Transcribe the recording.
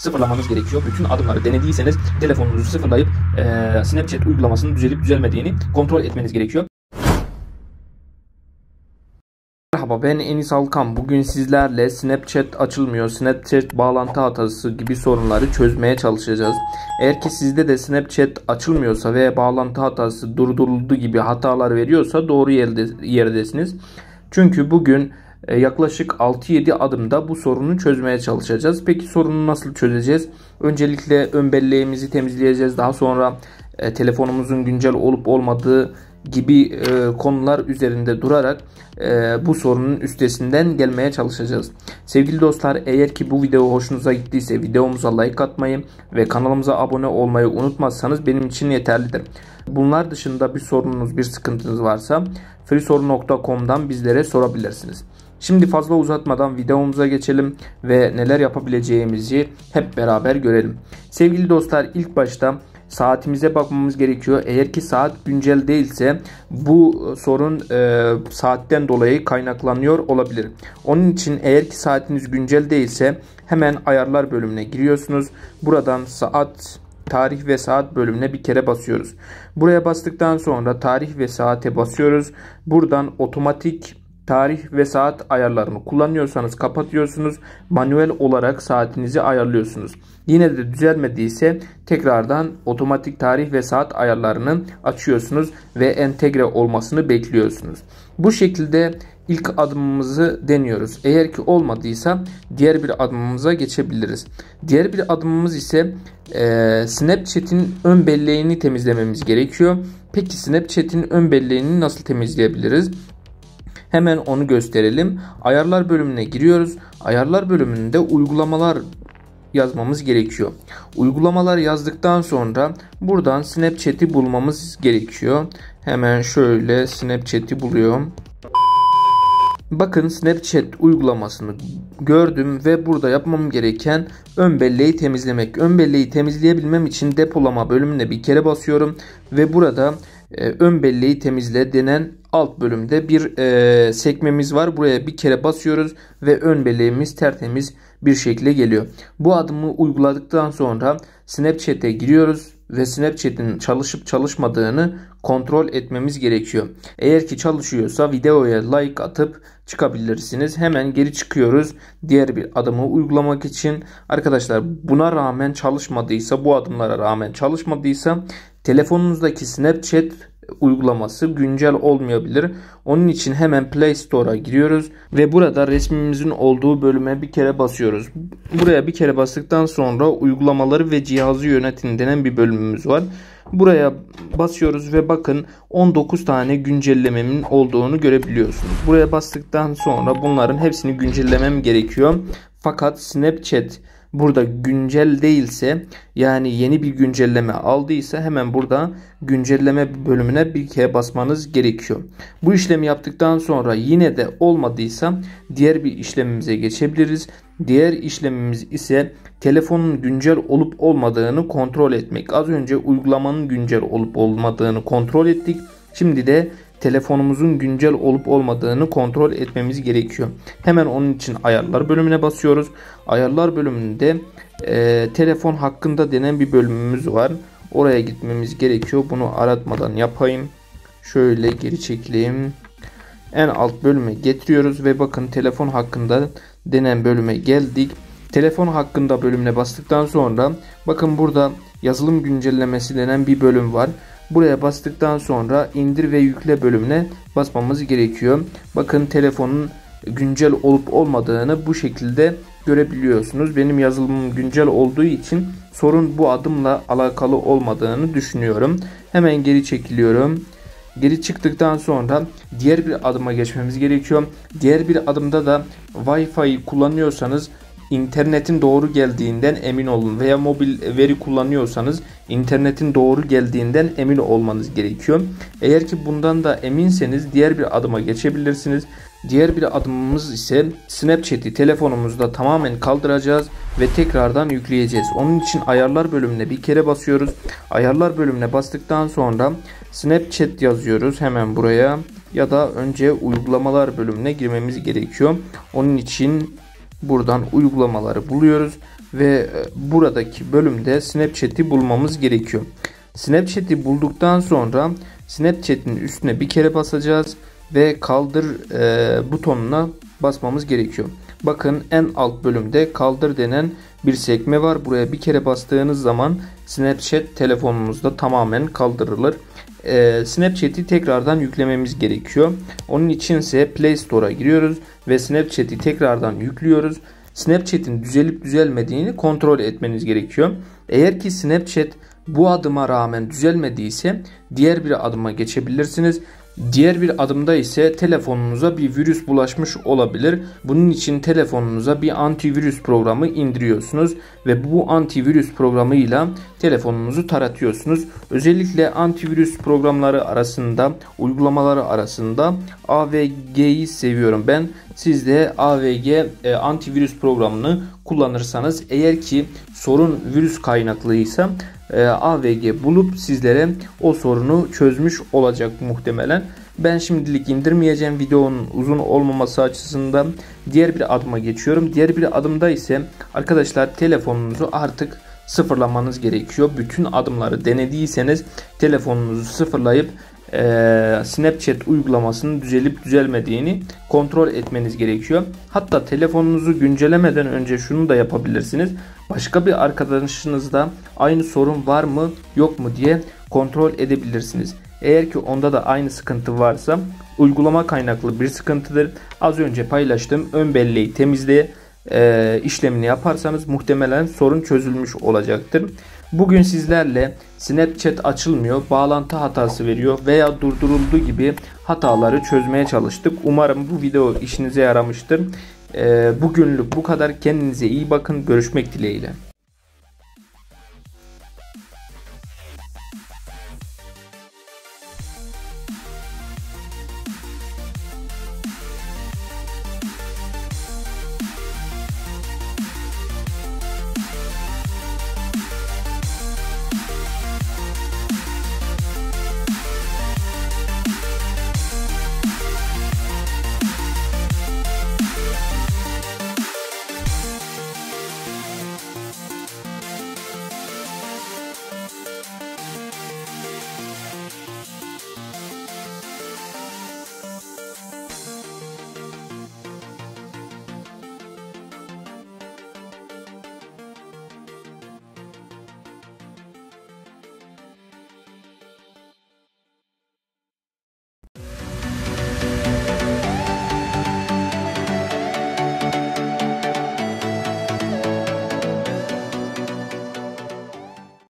sıfırlamanız gerekiyor. Bütün adımları denediyseniz telefonunuzu sıfırlayıp Snapchat uygulamasının düzelip düzelmediğini kontrol etmeniz gerekiyor. Merhaba, ben Enis Alkan. Bugün sizlerle Snapchat açılmıyor, Snapchat bağlantı hatası gibi sorunları çözmeye çalışacağız. Eğer ki sizde de Snapchat açılmıyorsa ve bağlantı hatası durduruldu gibi hatalar veriyorsa doğru yerdesiniz. Çünkü bugün yaklaşık 6-7 adımda bu sorunu çözmeye çalışacağız. Peki sorunu nasıl çözeceğiz? Öncelikle ön belleğimizi temizleyeceğiz. Daha sonra telefonumuzun güncel olup olmadığı gibi konular üzerinde durarak bu sorunun üstesinden gelmeye çalışacağız. Sevgili dostlar, eğer ki bu video hoşunuza gittiyse videomuza like atmayı ve kanalımıza abone olmayı unutmazsanız benim için yeterlidir. Bunlar dışında bir sorununuz, bir sıkıntınız varsa freesoru.com'dan bizlere sorabilirsiniz. Şimdi fazla uzatmadan videomuza geçelim ve neler yapabileceğimizi hep beraber görelim. Sevgili dostlar, ilk başta saatimize bakmamız gerekiyor. Eğer ki saat güncel değilse bu sorun saatten dolayı kaynaklanıyor olabilir. Onun için eğer ki saatiniz güncel değilse hemen ayarlar bölümüne giriyorsunuz. Buradan saat, tarih ve saat bölümüne bir kere basıyoruz. Buraya bastıktan sonra tarih ve saate basıyoruz. Buradan otomatik tarih ve saat ayarlarını kullanıyorsanız kapatıyorsunuz. Manuel olarak saatinizi ayarlıyorsunuz. Yine de düzelmediyse tekrardan otomatik tarih ve saat ayarlarını açıyorsunuz ve entegre olmasını bekliyorsunuz. Bu şekilde ilk adımımızı deniyoruz. Eğer ki olmadıysa diğer bir adımımıza geçebiliriz. Diğer bir adımımız ise Snapchat'in ön belleğini temizlememiz gerekiyor. Peki Snapchat'in ön belleğini nasıl temizleyebiliriz? Hemen onu gösterelim. Ayarlar bölümüne giriyoruz. Ayarlar bölümünde uygulamalar yazmamız gerekiyor. Uygulamalar yazdıktan sonra buradan Snapchat'i bulmamız gerekiyor. Hemen şöyle Snapchat'i buluyorum. Bakın, Snapchat uygulamasını gördüm ve burada yapmam gereken ön belleği temizlemek. Ön belleği temizleyebilmem için depolama bölümüne bir kere basıyorum ve burada ön belleği temizle denen alt bölümde bir sekmemiz var. Buraya bir kere basıyoruz ve ön belleğimiz tertemiz bir şekilde geliyor. Bu adımı uyguladıktan sonra Snapchat'e giriyoruz ve Snapchat'in çalışıp çalışmadığını kontrol etmemiz gerekiyor. Eğer ki çalışıyorsa videoya like atıp çıkabilirsiniz. Hemen geri çıkıyoruz diğer bir adımı uygulamak için. Arkadaşlar, buna rağmen çalışmadıysa, bu adımlara rağmen çalışmadıysa telefonunuzdaki Snapchat uygulaması güncel olmayabilir. Onun için hemen Play Store'a giriyoruz ve burada resmimizin olduğu bölüme bir kere basıyoruz. Buraya bir kere bastıktan sonra uygulamaları ve cihazı yönetin denen bir bölümümüz var. Buraya basıyoruz ve bakın 19 tane güncellememin olduğunu görebiliyorsunuz. Buraya bastıktan sonra bunların hepsini güncellemem gerekiyor. Fakat Snapchat burada güncel değilse, yani yeni bir güncelleme aldıysa hemen burada güncelleme bölümüne bir kere basmanız gerekiyor. Bu işlemi yaptıktan sonra yine de olmadıysa diğer bir işlemimize geçebiliriz. Diğer işlemimiz ise telefonun güncel olup olmadığını kontrol etmek. Az önce uygulamanın güncel olup olmadığını kontrol ettik. Şimdi de telefonumuzun güncel olup olmadığını kontrol etmemiz gerekiyor. Hemen onun için ayarlar bölümüne basıyoruz. Ayarlar bölümünde telefon hakkında denen bir bölümümüz var. Oraya gitmemiz gerekiyor. Bunu aratmadan yapayım. Şöyle geri çekileyim. En alt bölüme getiriyoruz ve bakın telefon hakkında denen bölüme geldik. Telefon hakkında bölümüne bastıktan sonra bakın burada yazılım güncellemesi denen bir bölüm var. Buraya bastıktan sonra indir ve yükle bölümüne basmamız gerekiyor. Bakın telefonun güncel olup olmadığını bu şekilde görebiliyorsunuz. Benim yazılımım güncel olduğu için sorun bu adımla alakalı olmadığını düşünüyorum. Hemen geri çekiliyorum. Geri çıktıktan sonra diğer bir adıma geçmemiz gerekiyor. Diğer bir adımda da Wi-Fi kullanıyorsanız internetin doğru geldiğinden emin olun veya mobil veri kullanıyorsanız internetin doğru geldiğinden emin olmanız gerekiyor. Eğer ki bundan da eminseniz diğer bir adıma geçebilirsiniz. Diğer bir adımımız ise Snapchat'i telefonumuzda tamamen kaldıracağız ve tekrardan yükleyeceğiz. Onun için ayarlar bölümüne bir kere basıyoruz. Ayarlar bölümüne bastıktan sonra Snapchat yazıyoruz hemen buraya, ya da önce uygulamalar bölümüne girmemiz gerekiyor. Onun için buradan uygulamaları buluyoruz. ve buradaki bölümde Snapchat'i bulmamız gerekiyor. Snapchat'i bulduktan sonra Snapchat'in üstüne bir kere basacağız ve kaldır butonuna basmamız gerekiyor. Bakın en alt bölümde kaldır denen bir sekme var. Buraya bir kere bastığınız zaman Snapchat telefonunuzda tamamen kaldırılır. Snapchat'i tekrardan yüklememiz gerekiyor. Onun içinse Play Store'a giriyoruz ve Snapchat'i tekrardan yüklüyoruz. Snapchat'in düzelip düzelmediğini kontrol etmeniz gerekiyor. Eğer ki Snapchat bu adıma rağmen düzelmediyse diğer bir adıma geçebilirsiniz. Diğer bir adımda ise telefonunuza bir virüs bulaşmış olabilir. Bunun için telefonunuza bir antivirüs programı indiriyorsunuz ve bu antivirüs programıyla telefonunuzu taratıyorsunuz. Özellikle antivirüs programları arasında, uygulamaları arasında AVG'yi seviyorum ben. Siz de AVG antivirüs programını kullanırsanız, eğer ki sorun virüs kaynaklıysa AVG bulup sizlere o sorunu çözmüş olacak muhtemelen. Ben şimdilik indirmeyeceğim, videonun uzun olmaması açısından diğer bir adıma geçiyorum. Diğer bir adımda ise arkadaşlar telefonunuzu artık sıfırlamanız gerekiyor. Bütün adımları denediyseniz telefonunuzu sıfırlayıp Snapchat uygulamasının düzelip düzelmediğini kontrol etmeniz gerekiyor. Hatta telefonunuzu güncellemeden önce şunu da yapabilirsiniz. Başka bir arkadaşınızda aynı sorun var mı yok mu diye kontrol edebilirsiniz. Eğer ki onda da aynı sıkıntı varsa uygulama kaynaklı bir sıkıntıdır. Az önce paylaştığım ön belleği temizle işlemini yaparsanız muhtemelen sorun çözülmüş olacaktır. Bugün sizlerle Snapchat açılmıyor, bağlantı hatası veriyor veya durduruldu gibi hataları çözmeye çalıştık. Umarım bu video işinize yaramıştır. Bugünlük bu kadar. Kendinize iyi bakın. Görüşmek dileğiyle.